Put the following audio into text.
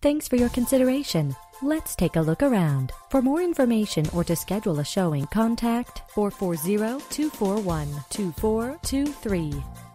Thanks for your consideration. Let's take a look around. For more information or to schedule a showing, contact 440-241-2423.